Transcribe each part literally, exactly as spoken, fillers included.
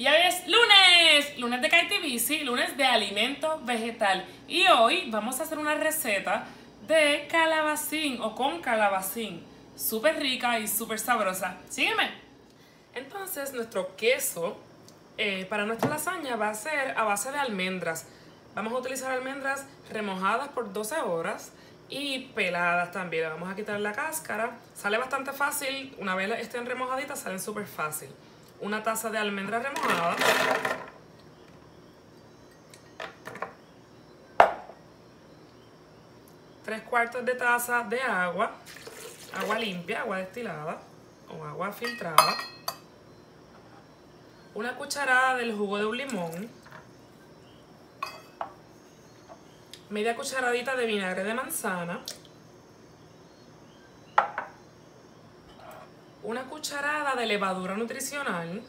Y hoy es lunes, lunes de Katy Busy, lunes de alimento vegetal. Y hoy vamos a hacer una receta de calabacín o con calabacín. Súper rica y súper sabrosa. Sígueme. Entonces nuestro queso eh, para nuestra lasaña va a ser a base de almendras. Vamos a utilizar almendras remojadas por doce horas y peladas también. Vamos a quitar la cáscara. Sale bastante fácil. Una vez estén remojaditas salen súper fácil. Una taza de almendras remojadas. Tres cuartos de taza de agua. Agua limpia, agua destilada o agua filtrada. Una cucharada del jugo de un limón. Media cucharadita de vinagre de manzana. Una cucharada de levadura nutricional.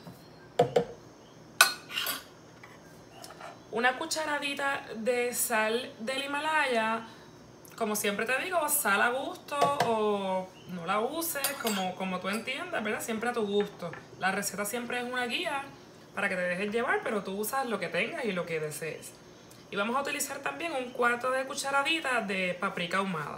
Una cucharadita de sal del Himalaya. Como siempre te digo, sal a gusto o no la uses, como, como tú entiendas, ¿verdad? Siempre a tu gusto. La receta siempre es una guía para que te dejes llevar, pero tú usas lo que tengas y lo que desees. Y vamos a utilizar también un cuarto de cucharadita de paprika ahumada.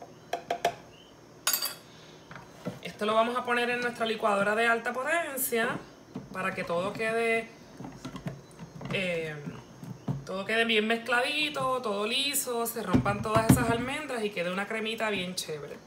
Esto lo vamos a poner en nuestra licuadora de alta potencia para que todo quede eh, todo quede bien mezcladito, todo liso, se rompan todas esas almendras y quede una cremita bien chévere.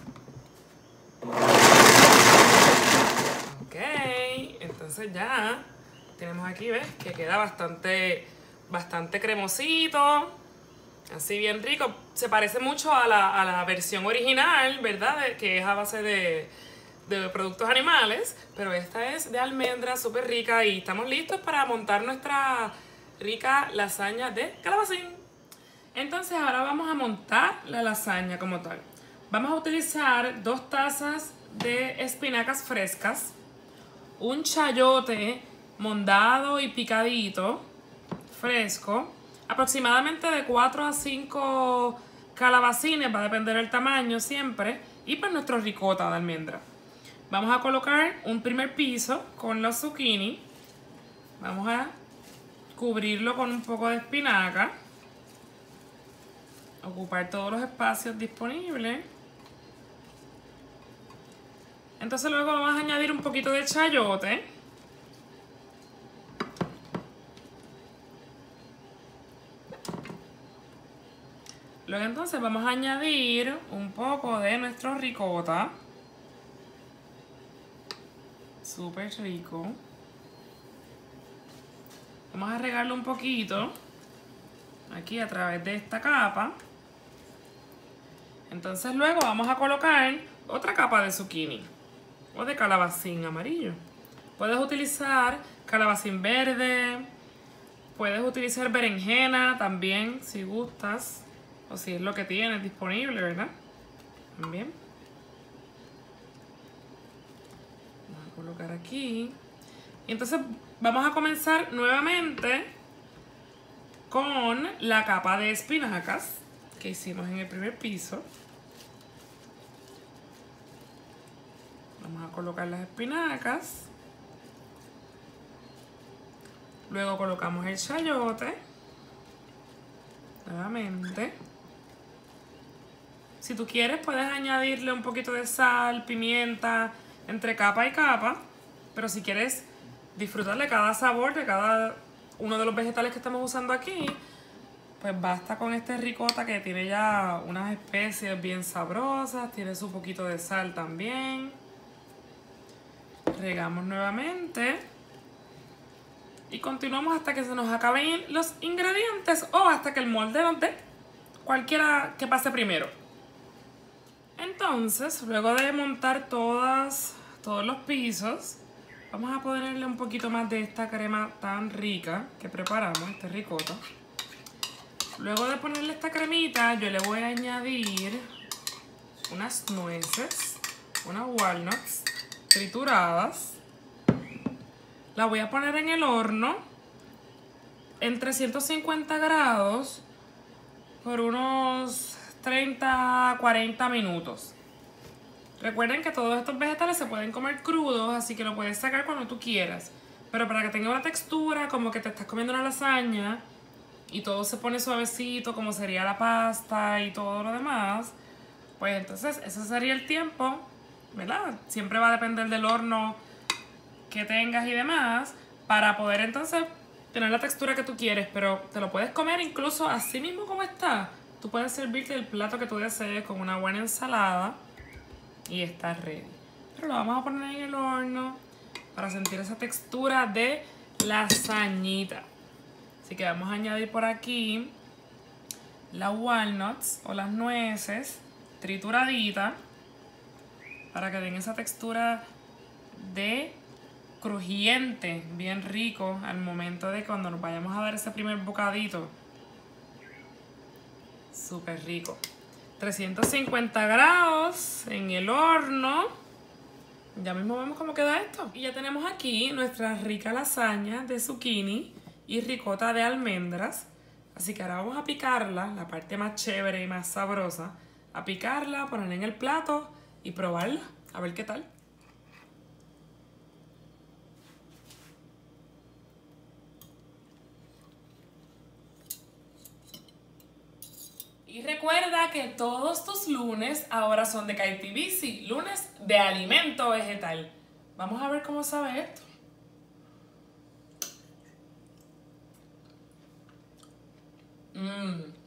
Ok, entonces ya tenemos aquí, ¿ves? Que queda bastante, bastante cremosito. Así bien rico. Se parece mucho a la, a la versión original, ¿verdad? De, que es a base de, de productos animales. Pero esta es de almendras, súper rica. Y estamos listos para montar nuestra rica lasaña de calabacín. Entonces ahora vamos a montar la lasaña como tal. Vamos a utilizar dos tazas de espinacas frescas. Un chayote mondado y picadito, fresco. Aproximadamente de cuatro a cinco calabacines, va a depender del tamaño siempre. Y pues nuestro ricota de almendra. Vamos a colocar un primer piso con los zucchini. Vamos a cubrirlo con un poco de espinaca. Ocupar todos los espacios disponibles. Entonces luego vamos a añadir un poquito de chayote. Luego entonces vamos a añadir un poco de nuestro ricota. Súper rico. Vamos a regarlo un poquito aquí a través de esta capa. Entonces luego vamos a colocar otra capa de zucchini o de calabacín amarillo. Puedes utilizar calabacín verde, puedes utilizar berenjena también si gustas. O si es lo que tienes disponible, ¿verdad? También. Vamos a colocar aquí. Y entonces vamos a comenzar nuevamente con la capa de espinacas que hicimos en el primer piso. Vamos a colocar las espinacas. Luego colocamos el chayote. Nuevamente. Si tú quieres puedes añadirle un poquito de sal, pimienta, entre capa y capa. Pero si quieres disfrutar de cada sabor, de cada uno de los vegetales que estamos usando aquí, pues basta con este ricota que tiene ya unas especies bien sabrosas. Tiene su poquito de sal también. Regamos nuevamente. Y continuamos hasta que se nos acaben los ingredientes o hasta que el molde nos dé, cualquiera que pase primero. Entonces, luego de montar todas, todos los pisos, vamos a ponerle un poquito más de esta crema tan rica que preparamos, este ricota. Luego de ponerle esta cremita, yo le voy a añadir unas nueces, unas walnuts trituradas. La voy a poner en el horno en trescientos cincuenta grados por unos treinta a cuarenta minutos. Recuerden que todos estos vegetales se pueden comer crudos, así que lo puedes sacar cuando tú quieras. Pero para que tenga una textura como que te estás comiendo una lasaña y todo se pone suavecito como sería la pasta y todo lo demás, pues entonces ese sería el tiempo, ¿verdad? Siempre va a depender del horno que tengas y demás para poder entonces tener la textura que tú quieres, pero te lo puedes comer incluso así mismo como está. Tú puedes servirte el plato que tú desees con una buena ensalada y está ready. Pero lo vamos a poner en el horno para sentir esa textura de lasañita. Así que vamos a añadir por aquí las walnuts o las nueces trituraditas para que den esa textura de crujiente, bien rico al momento de cuando nos vayamos a dar ese primer bocadito. Súper rico. trescientos cincuenta grados en el horno. Ya mismo vemos cómo queda esto. Y ya tenemos aquí nuestra rica lasaña de zucchini y ricota de almendras. Así que ahora vamos a picarla, la parte más chévere y más sabrosa. A picarla, ponerla en el plato y probarla. A ver qué tal. Y recuerda que todos tus lunes ahora son de Caipibisi, lunes de alimento vegetal. Vamos a ver cómo sabe esto. Mmm.